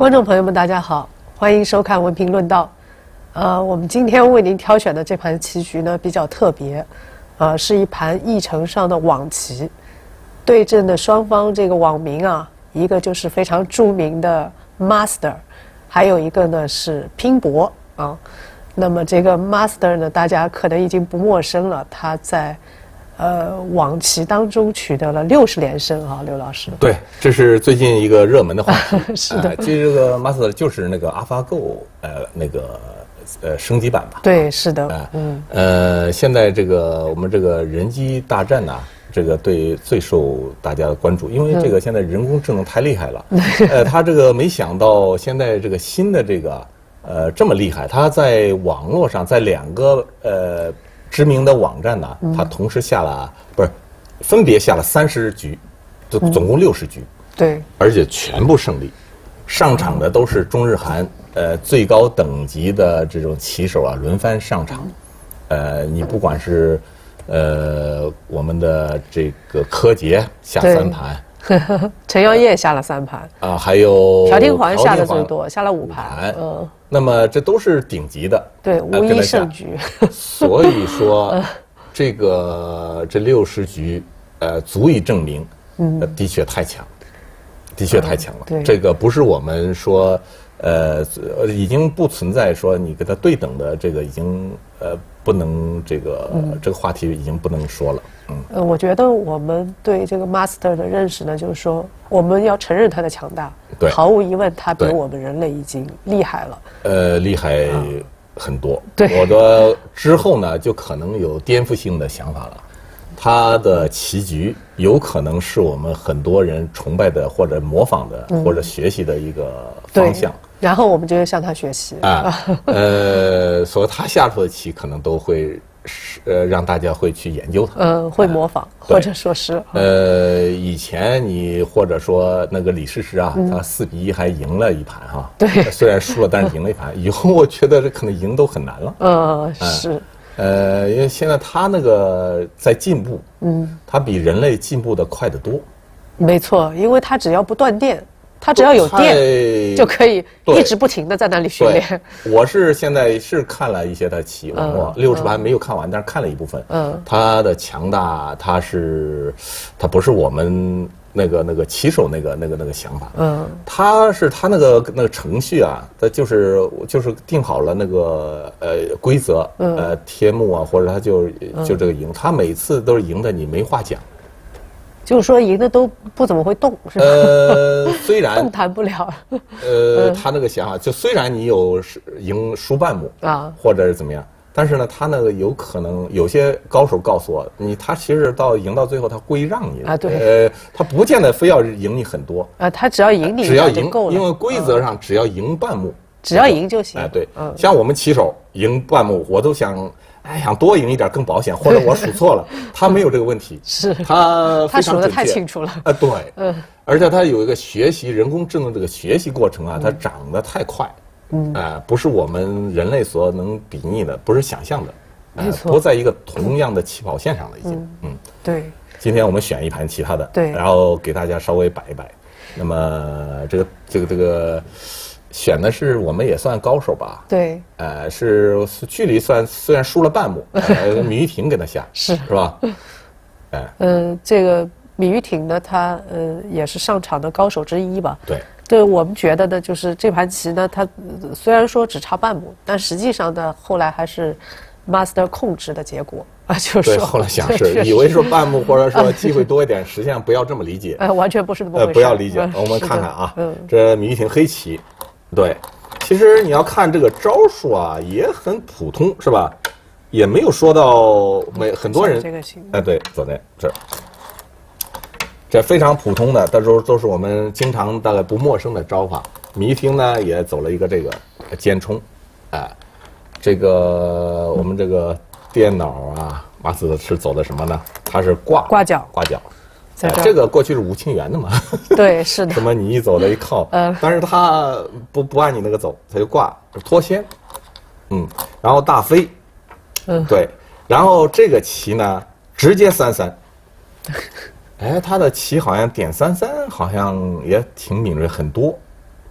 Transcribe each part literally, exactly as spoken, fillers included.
观众朋友们，大家好，欢迎收看《文评论道》。呃，我们今天为您挑选的这盘棋局呢比较特别，呃，是一盘议程上的网棋，对阵的双方这个网名啊，一个就是非常著名的 Master， 还有一个呢是拼搏啊。那么这个 Master 呢，大家可能已经不陌生了，他在呃网棋当中取得了六十连胜啊，刘老师。 对，这是最近一个热门的话题。 是的， 呃、其实这个 Master 就是那个 AlphaGo 呃那个呃升级版吧。 对，是的。 呃、 嗯。呃， 现在这个我们这个人机大战呐、啊，这个对最受大家的关注，因为这个现在人工智能太厉害了。嗯、呃，他这个没想到现在这个新的这个呃这么厉害，他在网络上在两个呃。知名的网站呢，他同时下了、嗯、不是，分别下了三十局，就总共六十局、嗯， 对， 而且全部胜利，上场的都是中日韩呃最高等级的这种棋手啊，轮番上场，呃，你不管是呃我们的这个柯洁下三盘， 陈耀烨下了三盘啊、呃，还有朴定桓下的最多，下了五盘，嗯。 那么这都是顶级的， 对，无一胜局。 所以说，这个这六十局，呃，足以证明，嗯，的确太强，的确太强了。 对， 这个不是我们说，呃，已经不存在说你跟他对等的这个已经呃不能这个、嗯、这个话题已经不能说了。嗯， 呃，我觉得我们对这个 Master 的认识呢，就是说我们要承认他的强大。 对， 毫无疑问，他比我们人类已经厉害了。 呃，厉害很多。 对， 我的之后呢，就可能有颠覆性的想法了。他的棋局有可能是我们很多人崇拜的，或者模仿的，嗯、或者学习的一个方向。 然后我们就向他学习。 啊，呃，所以他下出的棋可能都会。是呃，让大家会去研究它， 嗯，会模仿、呃、或者说是呃，以前你或者说那个李世石啊，嗯、他四比一还赢了一盘哈， 对， 虽然输了，但是赢了一盘。以后我觉得这可能赢都很难了， 呃，是， 呃，因为现在他那个在进步，嗯，他比人类进步的快得多， 没错，因为他只要不断电。它只要有电就可以一直不停的在那里训练。 我是现在是看了一些他棋网络，六十盘没有看完，但是看了一部分。嗯，他的强大，他是，他不是我们那个那个棋手那个那个那个想法。嗯，他是他那个那个程序啊，他就是就是定好了那个呃规则，呃贴目啊，或者他就就这个赢，他每次都是赢的，你没话讲。 就是说赢的都不怎么会动，是吧？ 呃，虽然动弹不了。 呃，他那个想法就虽然你有赢输半目啊，或者是怎么样，但是呢，他那个有可能有些高手告诉我，你他其实到赢到最后他故意让你啊，对， 呃，他不见得非要赢你很多啊，他只要赢你只要赢够了， 因为规则上只要赢半目， 只要赢就行。 哎，对，像我们棋手赢半目，我都想。哎，想多赢一点更保险，或者我数错了，他没有这个问题， 是他他数得太清楚了。 啊，对，嗯，而且他有一个学习人工智能这个学习过程啊，它长得太快，嗯，啊，不是我们人类所能比拟的，不是想象的， 没错， 不在一个同样的起跑线上了已经，嗯， 对。 今天我们选一盘其他的， 对， 然后给大家稍微摆一摆。那么这个这个这个。选的是我们也算高手吧？ 对， 呃，是距离算虽然输了半目，呃，米玉婷给他下是是吧？ 哎，呃，这个米玉婷呢，她呃也是上场的高手之一吧？ 对， 对我们觉得呢，就是这盘棋呢，它虽然说只差半目，但实际上呢，后来还是 Master 控制的结果啊，就是说对，后来想是以为说半目或者说机会多一点，实际上不要这么理解， 呃，完全不是这么回事， 呃，不要理解。我们看看啊，嗯，这米玉婷黑棋。对，其实你要看这个招数啊，也很普通，是吧？也没有说到每很多人，哎，对，左内这，这非常普通的，但是都是我们经常大概不陌生的招法。米玉婷呢也走了一个这个尖冲，哎，这个我们这个电脑啊，马斯克是走的什么呢？它是挂挂角， 挂角。哎，这个过去是吴清源的嘛？ 对，是的。 什么你一走了一靠，嗯，但是他不不按你那个走，他就挂脱先，嗯，然后大飞，嗯，对，然后这个棋呢直接三三，哎，他的棋好像点三三，好像也挺敏锐很多，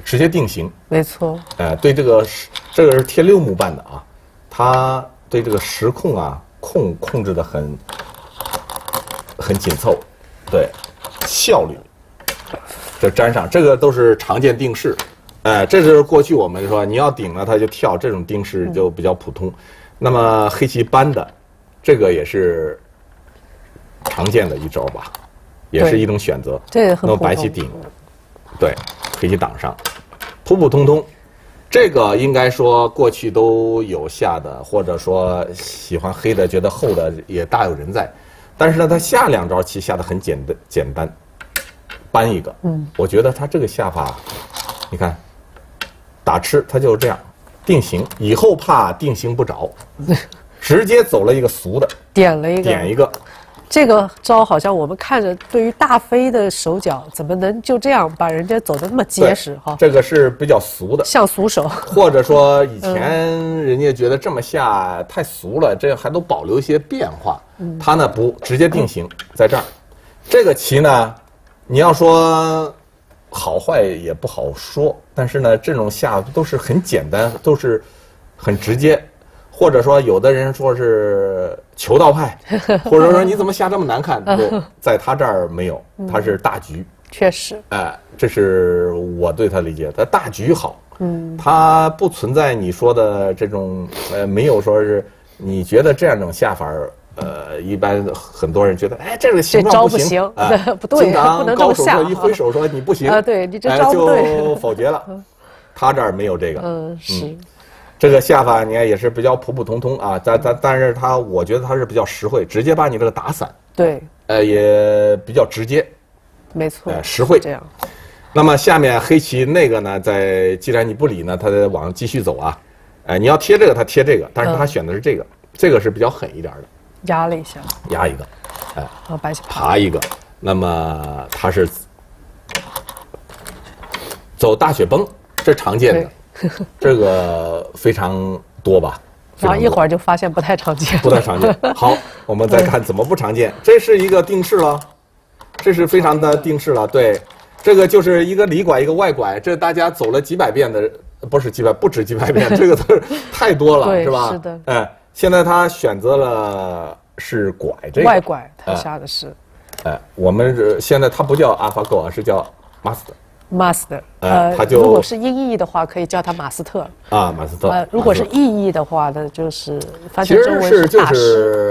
直接定型。 没错。 哎、呃，对这个这个是贴六目半的啊，它对这个时控啊控控制的很很紧凑，对，效率。这粘上，这个都是常见定式。哎、呃，这是过去我们说你要顶了它就跳，这种定式就比较普通。嗯、那么黑棋扳的，这个也是常见的一招吧。也是一种选择， 这很那么白棋顶，对，黑棋挡上，普普通通。这个应该说过去都有下的，或者说喜欢黑的觉得厚的也大有人在。但是呢，他下两招棋下的很简单，简单，扳一个。嗯，我觉得他这个下法，你看，打吃他就是这样，定型以后怕定型不着，直接走了一个俗的， 点了一个， 点一个。 这个招好像我们看着，对于大飞的手脚，怎么能就这样把人家走得那么结实哈？ 这个是比较俗的， 像俗手， 或者说以前人家觉得这么下太俗了，这还都保留一些变化。嗯、他呢不直接定型在这儿，这个棋呢，你要说好坏也不好说，但是呢，这种下都是很简单，都是很直接。或者说，有的人说是求道派，或者说你怎么下这么难看？不，在他这儿没有，他是大局。 确实， 哎，这是我对他理解，他大局好。嗯，他不存在你说的这种，呃，没有说是你觉得这样一种下法，呃，一般很多人觉得，哎，这个形状不行， 哎，不对，不能这么下。 一挥手说你不行， 啊，对你这招不对， 就否决了。他这儿没有这个。 嗯，是。 这个下法你看也是比较普普通通啊，但但但是他我觉得他是比较实惠，直接把你这个打散。 对， 呃，也比较直接， 没错， 呃，实惠这样。 那么下面黑棋那个呢，在既然你不理呢，他在往上继续走啊，哎、呃，你要贴这个，他贴这个，但是他选的是这个，嗯、这个是比较狠一点的， 压了一下， 压一个，哎、 呃，啊，白棋爬一个，那么他是走大雪崩，这常见的。这个非常多吧， 然后一会儿就发现不太常见， 不太常见。好，我们再看怎么不常见。这是一个定式了，这是非常的定式了。对，这个就是一个里拐一个外拐，这大家走了几百遍的，不是几百，不止几百遍，这个都是太多了，是吧？ 是的。 哎，现在他选择了是拐这个外拐，他下的是。 哎，我们是现在它不叫 AlphaGo 啊，是叫 Master。 Master， 呃，他就如果是音译的话，可以叫他马斯特啊，马斯特。 呃，如果是意译的话呢，就是翻成中文是大师。其实是就是，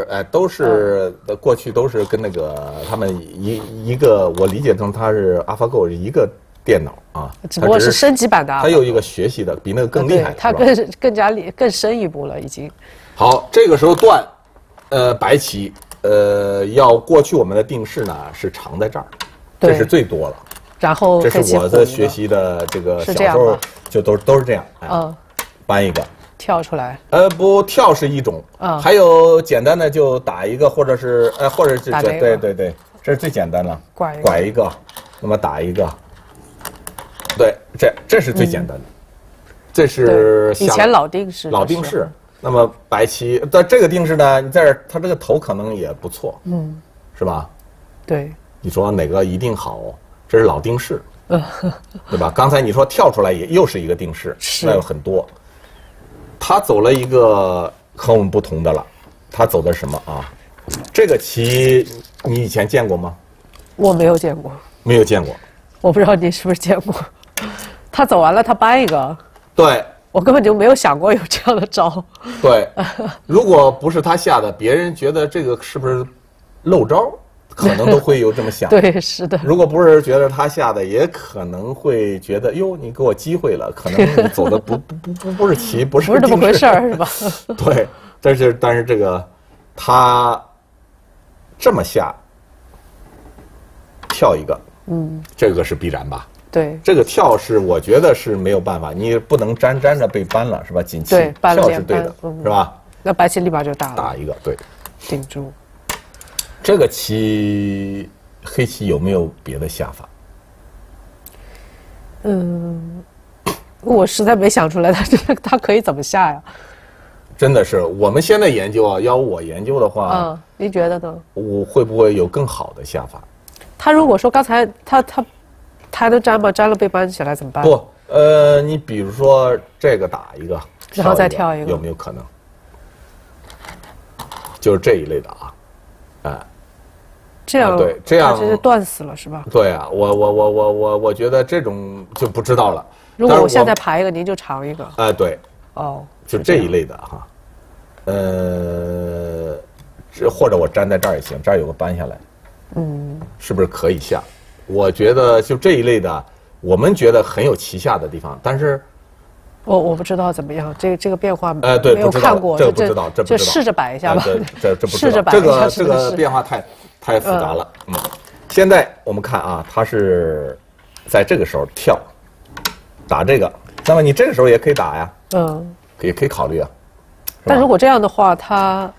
哎，都是过去都是跟那个他们一一个，我理解中它是 AlphaGo 是一个电脑啊， 只不过是升级版的。 它有一个学习的，比那个更厉害， 它更更加更深一步了，已经。 好，这个时候断，呃，白棋，呃，要过去我们的定式呢是长在这儿，这是最多了。 然后这是我的学习的这个小时候就都都是这样，嗯，搬一个跳出来， 呃，不跳是一种，啊，还有简单的就打一个，或者是呃，或者是这对对对，这是最简单了， 拐拐一个，那么打一个，对，这这是最简单的，这是以前老定式老定式，那么白棋但这个定式呢，你在这它这个头可能也不错，嗯，是吧？ 对， 你说哪个一定好？这是老定式，对吧？刚才你说跳出来也又是一个定式，那有很多。他走了一个和我们不同的了，他走的什么啊？这个棋你以前见过吗？ 我没有见过， 没有见过。 我不知道你是不是见过。他走完了，他搬一个。 对， 我根本就没有想过有这样的招。 对，如果不是他下的，别人觉得这个是不是漏招？可能都会有这么想， 对，是的。 如果不是觉得他下的，也可能会觉得，哟，你给我机会了，可能你走的不不不不不是棋，不是不是这么回事儿，是吧？ 对，但是但是这个他这么下，跳一个，嗯，这个是必然吧？ 对， 这个跳是我觉得是没有办法，你不能沾沾着被扳了，是吧？锦旗跳是对的， 嗯、 是吧？ 那白棋立马就打了， 打一个，对， 顶住。 这个棋，黑棋有没有别的下法？ 嗯，我实在没想出来，他这他可以怎么下呀？ 真的是，我们现在研究啊，要我研究的话， 嗯，您觉得呢？ 我会不会有更好的下法？ 他如果说刚才他他他能粘吗？粘了被扳起来怎么办？ 不， 呃，你比如说这个打一个， 然后再跳一个， 有没有可能？就是这一类的啊，哎， 这样、 啊、对，这样就是断死了是吧？ 对啊，我我我我我我觉得这种就不知道了。 如果我现在爬一个，您就尝一个。 哎、呃，对， 哦， 就这一类的哈，呃，这或者我粘在这儿也行，这儿有个扳下来，嗯，是不是可以下？我觉得就这一类的，我们觉得很有旗下的地方，但是。 我我不知道怎么样，这个这个变化呃对没有看过， 这个不知道，这不知道， 就试着摆一下吧。 这这这不试着摆一下，这个这个变化太太复杂了。嗯，现在我们看啊，它是在这个时候跳打这个，那么你这个时候也可以打呀，嗯，也可以考虑啊。 但如果这样的话，它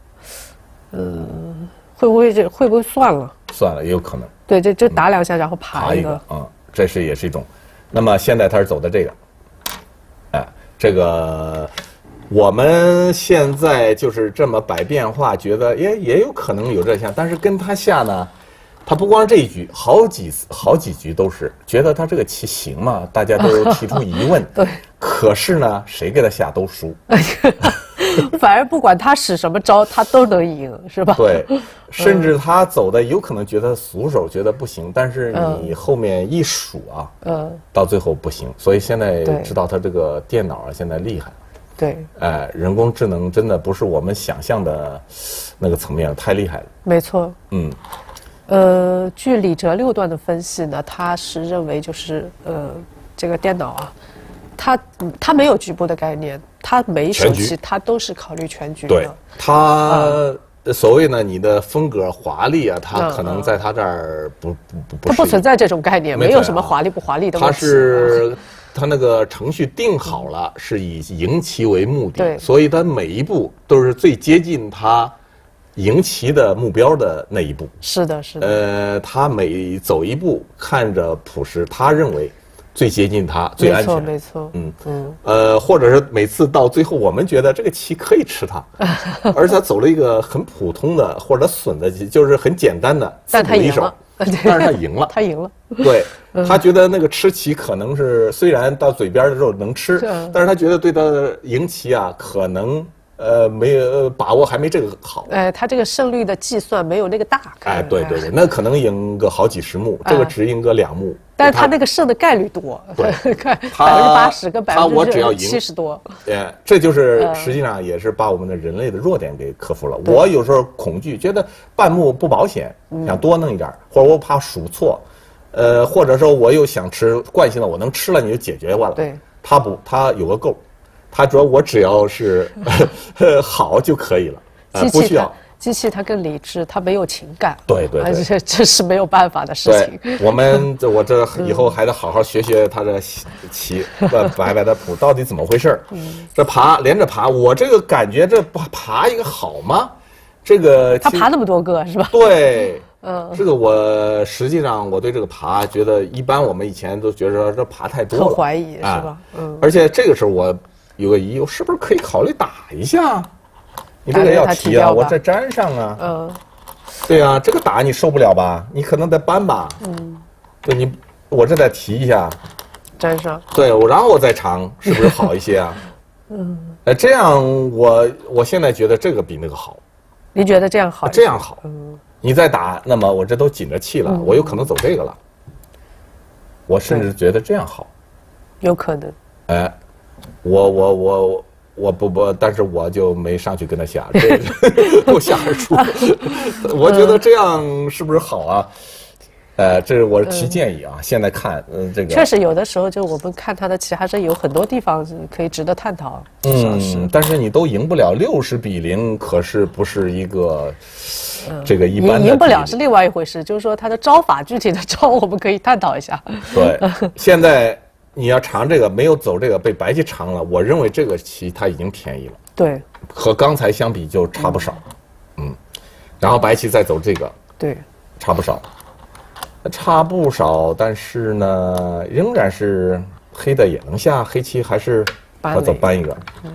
嗯会不会这会不会算了？ 算了，也有可能。 对，这这打两下，然后爬一个，嗯，这是也是一种。那么现在它是走的这个。哎，这个我们现在就是这么摆变化，觉得也也有可能有这项，但是跟他下呢，他不光这一局，好几好几局都是觉得他这个棋行嘛，大家都提出疑问。 对， 可是呢，谁给他下都输。 反而不管他使什么招，他都能赢，是吧？ 对，甚至他走的有可能觉得俗手觉得不行，但是你后面一数啊，嗯，到最后不行。所以现在知道他这个电脑啊，现在厉害。 对， 哎，人工智能真的不是我们想象的那个层面，太厉害了。 没错。嗯，呃，据李哲六段的分析呢，他是认为就是呃，这个电脑啊。他他没有局部的概念，他每一手棋他都是考虑全局的。 对，他所谓呢，你的风格华丽啊，他可能在他这儿不不不不。 他不存在这种概念，没有什么华丽不华丽的问题。 他是他那个程序定好了，是以赢棋为目的，所以他每一步都是最接近他赢棋的目标的那一步。 是的，是的。 呃，他每走一步，看着朴实，他认为。最接近他，最安全。 没错，没错。嗯嗯，呃，或者是每次到最后，我们觉得这个棋可以吃它，而且他走了一个很普通的或者损的棋，就是很简单的， 但他赢了， 但是他赢了， 他赢了。 对，他觉得那个吃棋可能是虽然到嘴边的时候能吃，但是他觉得对他的赢棋啊，可能呃没有把握，还没这个好。 哎，他这个胜率的计算没有那个大。 哎，对对对，那可能赢个好几十目，这个只赢个两目。 但是他那个胜的概率多， 对， 百分之八十跟百分之七十多， 哎，这就是实际上也是把我们的人类的弱点给克服了。我有时候恐惧，觉得半目不保险，想多弄一点，或者我怕数错，呃，或者说我又想吃惯性的，我能吃了你就解决完了。 对， 他不，他有个够，他主要我只要是好就可以了，呃，不需要。 机器它更理智，它没有情感。 对对对， 这这是没有办法的事情。 我们这我这以后还得好好学学它的棋，摆摆的谱到底怎么回事？嗯，这爬连着爬，我这个感觉这爬爬一个好吗？这个他爬那么多个是吧？ 对，嗯，这个我实际上我对这个爬觉得一般，我们以前都觉得这爬太多了， 很怀疑是吧？嗯， 而且这个时候我有个疑，我是不是可以考虑打一下？你这个要提啊，我这粘上啊，嗯，对啊，这个打你受不了吧？你可能得扳吧，嗯，对你，我这再提一下， 粘上， 对，我然后我再尝，是不是好一些啊？嗯，呃，这样我我现在觉得这个比那个好， 你觉得这样好？ 这样好，嗯，你再打，那么我这都紧着气了，我有可能走这个了，我甚至觉得这样好， 有可能， 哎，我我我。我不不，但是我就没上去跟他下，不下而出。我觉得这样是不是好啊？呃，这是我提建议啊。现在看，嗯，这个确实有的时候，就我们看他的棋，还是有很多地方可以值得探讨。 嗯，但是你都赢不了六十比零，可是不是一个这个一般的。 赢不了是另外一回事，就是说他的招法，具体的招我们可以探讨一下。 对，现在。你要尝这个没有走这个被白棋尝了，我认为这个棋它已经便宜了。 对， 和刚才相比就差不少。嗯，然后白棋再走这个， 对， 差不少，差不少，但是呢，仍然是黑的也能下，黑棋还是要走搬一个。嗯，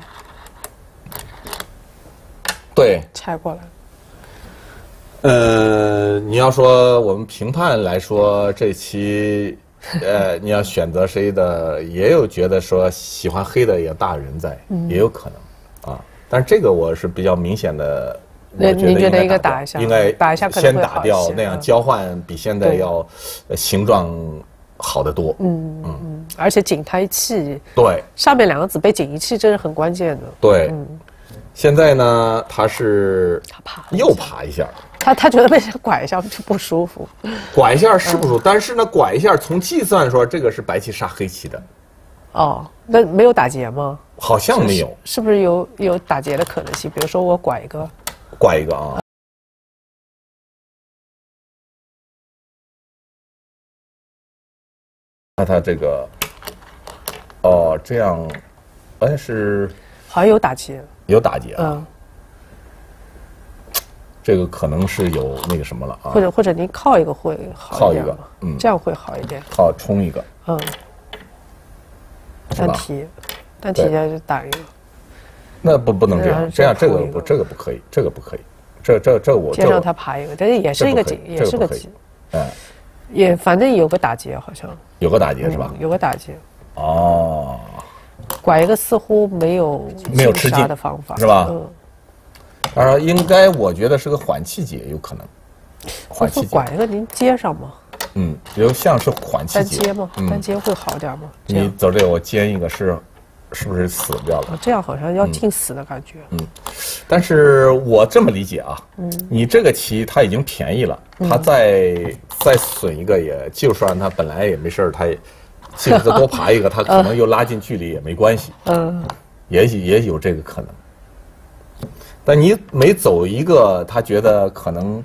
对， 拆过来。 呃，你要说我们评判来说，这棋。 呃，你要选择谁的，也有觉得说喜欢黑的也大有人在，嗯、也有可能啊。但是这个我是比较明显的， 那您觉得应该打一下， 应该打一下先打掉，那样交换比现在要形状好得多。 嗯嗯，而且紧胎气， 对， 上面两个子被紧一气，这是很关键的。 对，嗯，现在呢，他是他爬又爬一下。 他他觉得被拐一下就不舒服， 拐一下是不舒服，嗯、但是呢，拐一下从计算说这个是白棋杀黑棋的， 哦，那没有打劫吗？ 好像没有， 是, 是不是有有打劫的可能性？比如说我拐一个， 拐一个啊，那他这个，哦，这样，哎是， 好像有打劫， 有打劫啊。 嗯这个可能是有那个什么了啊， 或者或者您靠一个会好一点， 靠一个，嗯， 这样会好一点。 靠冲一个， 嗯，单提，单提下就打一个。 那不不能这样，这样这个不这个不可以，这个不可以，这这这我先让他爬一个，但是也是一个劫，也是个劫， 哎， 也反正有个打劫好像。 有个打劫是吧？ 有个打劫。 哦。 拐一个似乎没有没有吃劲的方法是吧？ 嗯。 当然，应该我觉得是个缓气劫，有可能。 缓气拐一个您接上吗？ 嗯，有像是缓气劫。 单接吗？单接会好点吗？ 你走这个，我接一个是，是不是死掉了？ 这样好像要进死的感觉。 嗯，但是我这么理解啊，嗯，你这个棋它已经便宜了，它再再损一个，也就算它本来也没事儿，它也即使再多爬一个，它可能又拉近距离也没关系。嗯，也许也有这个可能。但你每走一个，他觉得可能，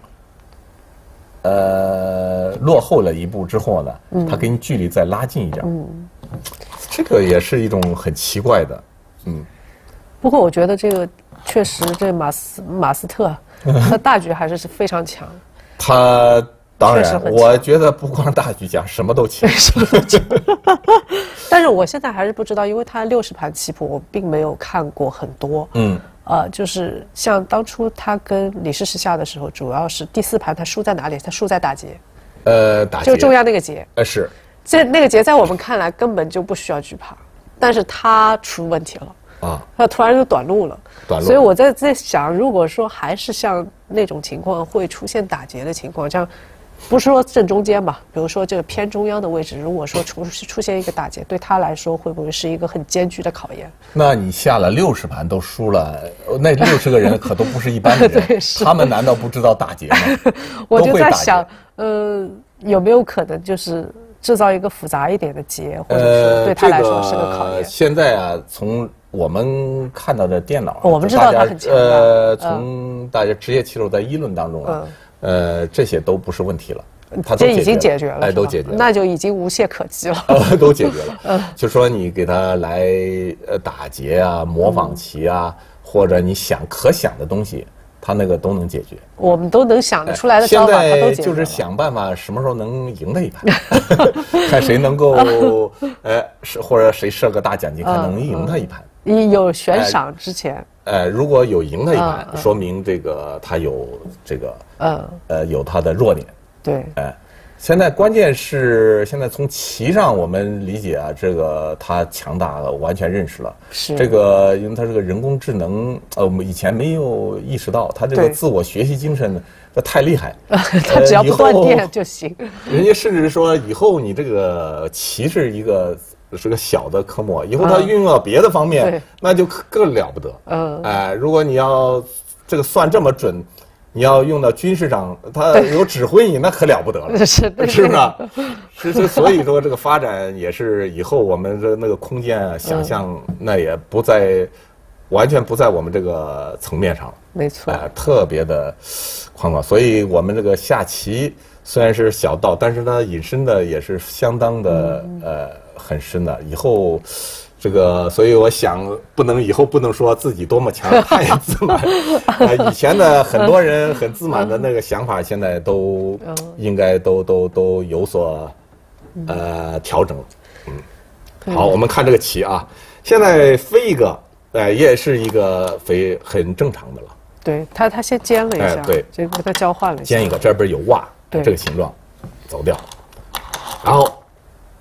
呃，落后了一步之后呢，嗯、他给你距离再拉近一点，嗯，这个也是一种很奇怪的，嗯。 不过我觉得这个确实，这马斯马斯特他大局还是是非常强。 他当然，我觉得不光大局强，什么都强。 但是我现在还是不知道，因为他六十盘棋谱我并没有看过很多，嗯。呃，就是像当初他跟李世石下的时候，主要是第四盘他输在哪里？他输在打劫， 呃，打劫就中央那个劫， 呃是， 这那个劫在我们看来根本就不需要惧怕，但是他出问题了啊，他突然就短路了， 短路， 所以我在在想，如果说还是像那种情况会出现打劫的情况，这样。不是说正中间吧，比如说这个偏中央的位置，如果说出出现一个打劫，对他来说会不会是一个很艰巨的考验？ 那你下了六十盘都输了，那六十个人可都不是一般的人，对他们难道不知道打劫吗？ 我就在想，呃，有没有可能就是制造一个复杂一点的劫，或者说对他来说是个考验？ 呃这个、现在啊，从我们看到的电脑， 我们知道他很强大。 呃，从大家职业棋手在议论当中啊。嗯呃，这些都不是问题了，他这已经解决了， 哎，都解决了， 那就已经无懈可击了， 呃，都解决了。嗯，就说你给他来呃打劫啊、模仿棋啊，嗯、或者你想可想的东西，他那个都能解决。 我们都能想得出来的招法，他都解决了。 现在就是想办法什么时候能赢他一盘，看谁能够，呃，是或者谁设个大奖金，看能赢他一盘。 你有悬赏之前。 呃，如果有赢他一盘，说明这个他有这个，嗯，呃，有他的弱点。 对， 哎，现在关键是现在从棋上我们理解啊，这个他强大了，完全认识了。 是这个，因为他这个人工智能，呃，我们以前没有意识到，他这个自我学习精神，这太厉害。 他只要不断电就行。 人家甚至说，以后你这个棋是一个。是个小的科目，以后它运用到别的方面，嗯、那就更了不得。嗯，哎，如果你要这个算这么准，你要用到军事上，它有指挥你，那可了不得了， 是是吧？是是，所以说这个发展也是以后我们的那个空间啊，想象、嗯、那也不在，完全不在我们这个层面上了。 没错， 哎、呃，特别的宽广，所以我们这个下棋虽然是小道，但是呢，引申的也是相当的、嗯、呃。很深的，以后这个，所以我想不能以后不能说自己多么强，太自满。呃，以前的很多人很自满的那个想法，现在都应该都都都有所呃调整。嗯，好，我们看这个棋啊，现在飞一个，呃，也是一个飞很正常的了。 对他，他先尖了一下， 哎、对， 这个他交换了一下， 尖一个，这边有袜， 对， 这个形状，走掉，然后。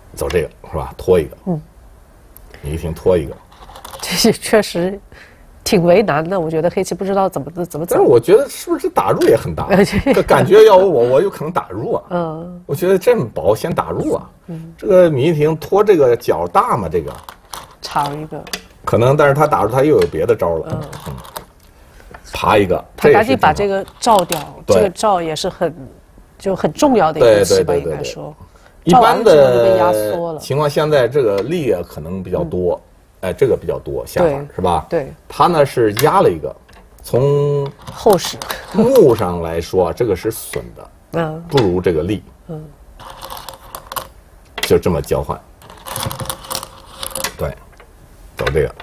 走这个是吧？拖一个，嗯，米玉婷拖一个， 这确实挺为难的。我觉得黑棋不知道怎么怎么走。 但是我觉得是不是打入也很大？感觉要我我有可能打入啊。嗯，我觉得这么薄，先打入啊。嗯，这个米玉婷拖这个角大嘛，这个长一个， 可能，但是他打入他又有别的招了。嗯，嗯爬一个， 他赶紧把这个照掉，这个照也是很就很重要的一个棋吧，应该说。 一般的情况，现在这个力啊可能比较多，哎，这个比较多下法是吧？ 对， 他呢是压了一个，从后势目上来说，这个是损的，嗯，不如这个力，嗯，就这么交换，对，走这个，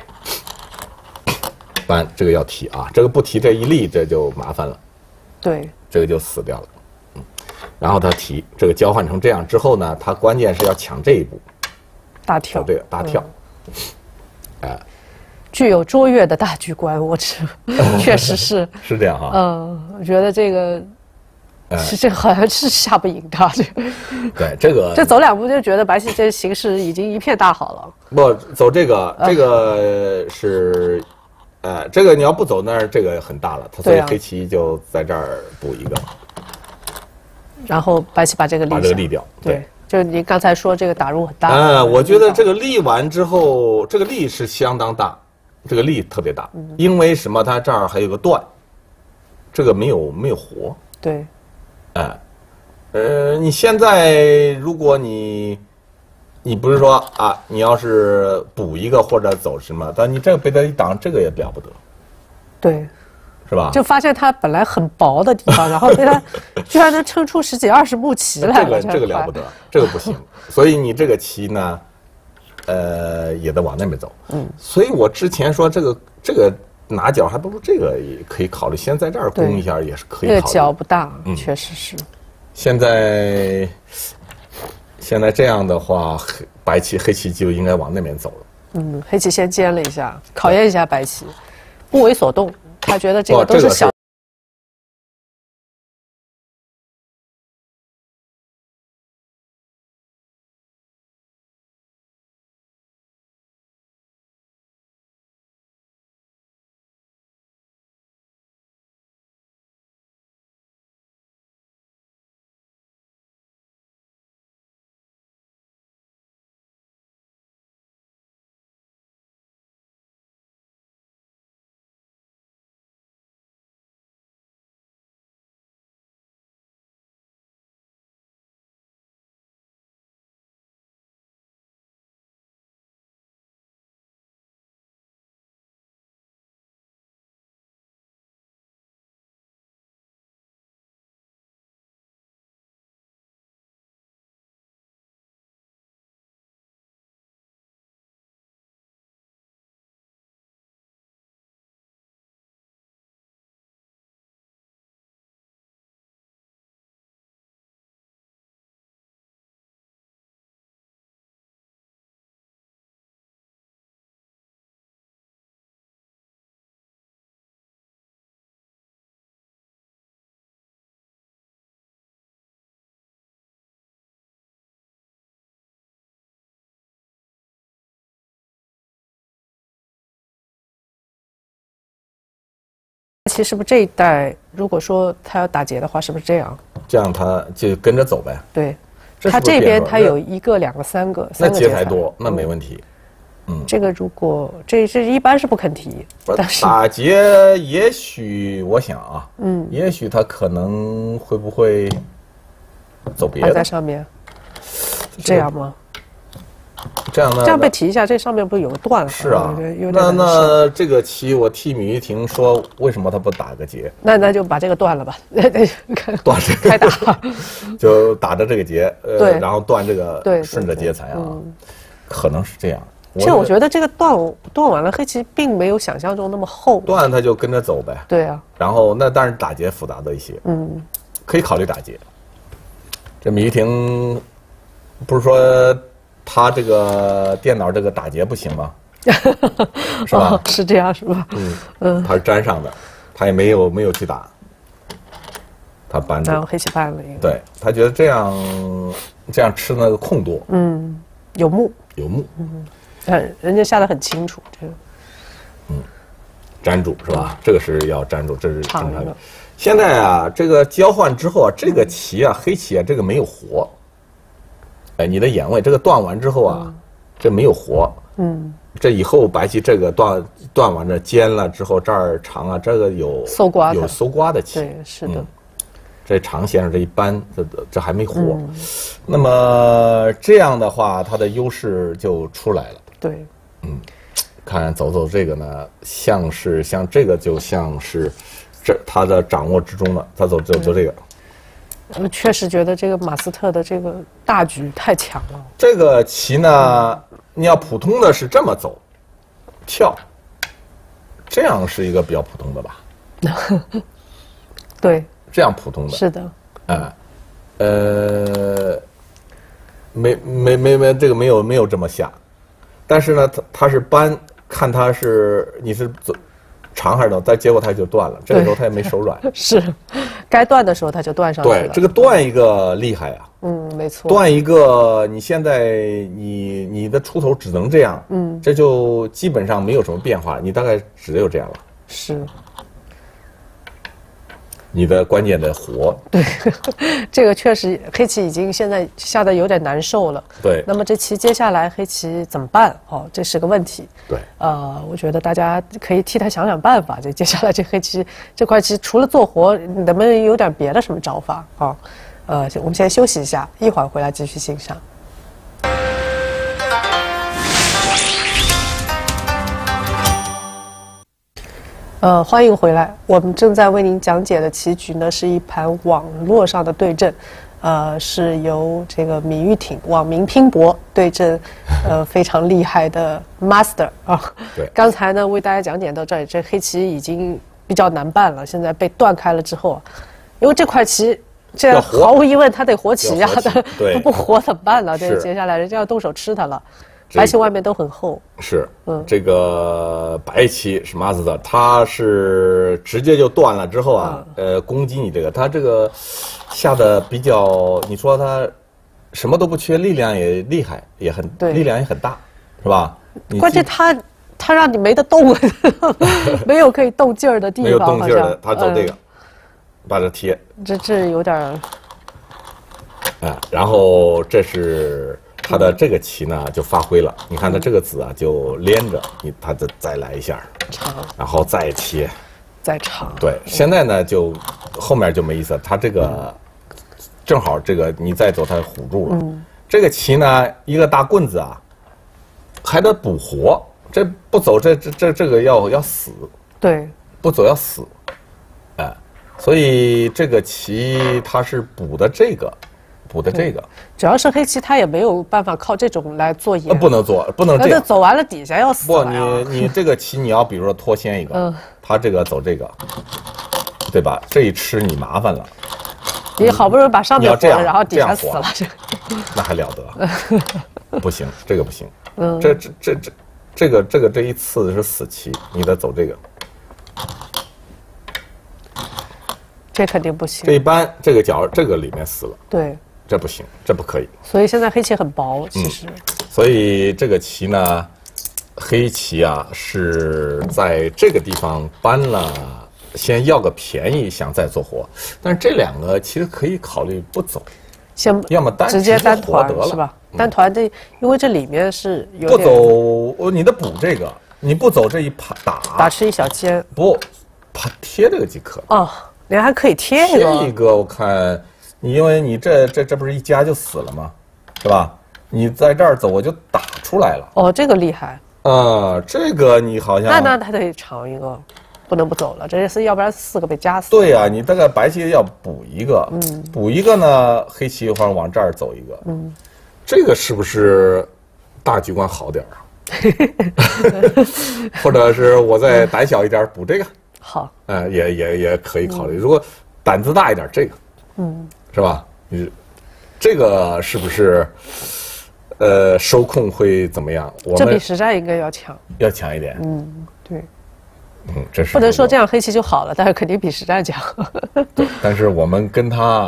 搬这个要提啊，这个不提这一力，这就麻烦了， 对， 这个就死掉了。然后他提这个交换成这样之后呢，他关键是要抢这一步， 大跳， 对，大跳， 哎、呃，具有卓越的大局观，我这确实是是这样哈， 嗯，我觉得这个是这好像是下不赢他，这个对这个这走两步就觉得白棋这形势已经一片大好了。 不走这个，这个是，呃，这个你要不走那儿，这个很大了，他所以黑棋就在这儿补一个。 然后白棋把这个立把这个立掉， 对，就您刚才说这个打入很大。 嗯，我觉得这个立完之后，这个力是相当大，这个力特别大，嗯、因为什么？它这儿还有个断，这个没有没有活。 对， 哎，呃，你现在如果你你不是说啊，你要是补一个或者走什么，但你这个被他一挡，这个也了不得。 对。 是吧？ 就发现它本来很薄的地方，然后被它居然能撑出十几二十步棋来了。这个这个了不得，这个不行。所以你这个棋呢，呃，也得往那边走。嗯。所以我之前说这个这个拿角还不如这个也可以考虑，先在这儿攻一下也是可以考虑。 这个角不大，嗯，确实是。 现在现在这样的话，黑白棋黑棋就应该往那边走了。 嗯，黑棋先尖了一下，考验一下白棋，不为所动。他觉得这个都是小。其实不这一带，如果说他要打劫的话，是不是这样？ 这样他就跟着走呗。 对，他这边他有一个、两个、三个， 那劫才多，那没问题。 嗯，这个如果这这一般是不肯提， 但是打劫也许我想啊，嗯，也许他可能会不会走别的？ 在上面，这样吗？ 这样呢？ 这样被提一下，这上面不是有个断？ 是啊，那那这个棋我替米玉婷说，为什么他不打个劫？ 那那就把这个断了吧， 断这个开打， 就打着这个劫，呃， 对， 然后断这个， 对， 顺着劫财啊，可能是这样。 其实我觉得这个断断完了，黑棋并没有想象中那么厚。 断他就跟着走呗。 对啊。 然后那当然打劫复杂的一些，嗯，可以考虑打劫。这米玉婷不是说他这个电脑这个打劫不行吗？是吧、 哦？是这样是吧？ 嗯嗯，他是粘上的，他也没有没有去打，他搬着。 然后黑棋搬了一个。 对他觉得这样这样吃那个空多。嗯。 有目， 有目， 嗯，嗯，人家下得很清楚，这个， 嗯，粘住是吧？这个是要粘住，这是正常的。现在啊，这个交换之后啊，这个棋啊，黑棋啊，这个没有活。哎，你的眼位这个断完之后啊，嗯、这没有活。嗯，这以后白棋这个断断完了尖了之后，这儿长啊，这个有搜刮有搜刮的棋。 对，是的。嗯、 这长先生这一扳，这这还没活。嗯、那么这样的话，它的优势就出来了。 对。 嗯，看走走这个呢，像是像这个就像是这他的掌握之中了。他走走走这个。 我确实觉得这个马斯特的这个大局太强了。 这个棋呢，你要普通的是这么走，跳，这样是一个比较普通的吧？ 对， 这样普通的。 是的。 啊、呃，呃，没没没没，这个没有没有这么下，但是呢，它它是扳，看它是你是走长还是短，但结果它就断了。这个时候它也没手软。 是。该断的时候它就断上去了。 对，这个断一个厉害呀、啊。 嗯，没错。 断一个，你现在你你的出头只能这样，嗯，这就基本上没有什么变化，你大概只有这样了。 是。 你的关键的活。 对，这个确实黑棋已经现在下的有点难受了。 对。 那么这棋接下来黑棋怎么办？哦，这是个问题。 对。 呃，我觉得大家可以替他想想办法。这接下来这黑棋这块棋除了做活，你能不能有点别的什么招法啊？呃，我们先休息一下，一会儿回来继续欣赏。呃，欢迎回来。我们正在为您讲解的棋局呢，是一盘网络上的对阵，呃，是由这个米玉挺网民拼搏对阵，呃，非常厉害的 Master 啊。 对。 刚才呢，为大家讲解到这里，这黑棋已经比较难办了。现在被断开了之后，因为这块棋，这毫无疑问它得活棋啊，它它不活怎么办呢？这接下来人家要动手吃它了。白棋外面都很厚， 是，嗯，这个白棋是马斯特，他是直接就断了之后啊，嗯、呃，攻击你这个，他这个下的比较，你说他什么都不缺，力量也厉害，也很，力量也很大，是吧？ 关键他他让你没得动，没有可以动劲儿的地方， 没有动劲儿的，他走这个，嗯、把这贴， 这这有点儿， 啊，然后这是。他的这个棋呢就发挥了，你看他这个子啊就连着，你他再再来一下， 长， 然后再切， 再长。 对，现在呢就后面就没意思了，他这个正好这个你再走，他唬住了。嗯，这个棋呢一个大棍子啊，还得补活，这不走这这这这个要要死。 对， 不走要死，哎，所以这个棋它是补的这个。补的这个， 主要是黑棋，他也没有办法靠这种来做眼、 呃，不能做，不能这样。 走完了底下要死了不，你你这个棋你要比如说脱先一个，嗯，他这个走这个，对吧？这一吃你麻烦了。 你好不容易把上面活了，然后底下死了， 这那还了得？不行，这个不行。嗯，这这这这这个这个这一次是死棋，你得走这个。 这肯定不行。 这一般这个角这个里面死了。 对。 这不行，这不可以。 所以现在黑棋很薄，其实。嗯、 所以这个棋呢，黑棋啊是在这个地方搬了，先要个便宜，想再做活。但是这两个其实可以考虑不走， 先要么单直接单团是吧？嗯、单团这因为这里面是有不走，你得补这个，你不走这一盘打打吃一小尖， 不，盘贴这个即可。 哦，你还可以贴一个。 贴一个，我看。你因为你这这这不是一夹就死了吗？是吧？你在这儿走，我就打出来了。 哦，这个厉害。 啊，这个你好像那那他得长一个，不能不走了。这是要不然四个被夹死。 对呀、啊，你大概白棋要补一个，嗯，补一个呢，黑棋或者往这儿走一个，嗯，这个是不是大局观好点儿啊？或者是我再胆小一点补这个？ 好， 哎、呃，也也也可以考虑。如果胆子大一点，这个， 嗯。 是吧？你这个是不是呃收控会怎么样？我们这比实战应该要强， 要强一点。 嗯，对。 嗯，这是不能说这样黑棋就好了，但是肯定比实战强。 对，但是我们跟他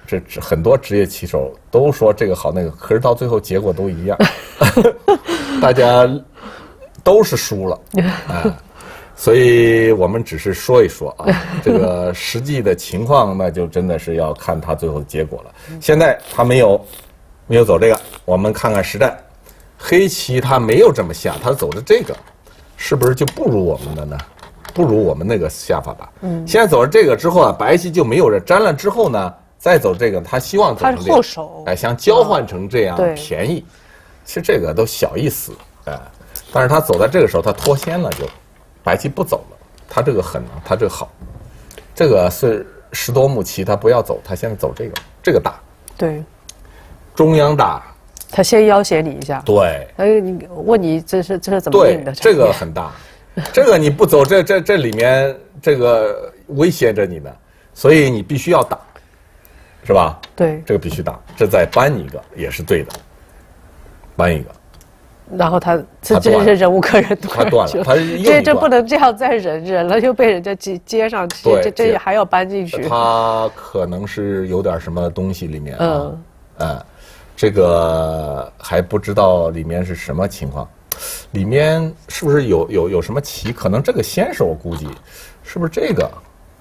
这很多职业棋手都说这个好那个，可是到最后结果都一样，大家都是输了，哎，所以我们只是说一说啊，这个实际的情况那就真的是要看他最后的结果了。现在他没有没有走这个，我们看看实战，黑棋他没有这么下，他走的这个，是不是就不如我们的呢？不如我们那个下法吧。嗯，现在走了这个之后啊，白棋就没有人粘了之后呢，再走这个，他希望走成这个，他是后手， 哎，想交换成这样便宜。其实这个都小意思，哎，但是他走在这个时候，他脱先了就，白棋不走了，他这个狠啊，他这个好，这个是十多目棋，他不要走，他现在走这个，这个大， 对， 中央大， 他先要挟你一下， 对， 哎，你问你这是这是怎么定的？ 这个很大。这个你不走，这这这里面这个威胁着你呢，所以你必须要打，是吧？ 对， 这个必须打，这再搬一个也是对的，搬一个。 然后他这真是忍无可忍， 他断了，他这这不能这样再忍，忍了就被人家接接上去，这这还要搬进去。 他可能是有点什么东西里面啊，嗯，呃，这个还不知道里面是什么情况。里面是不是有有有什么棋？可能这个先手我估计，是不是这个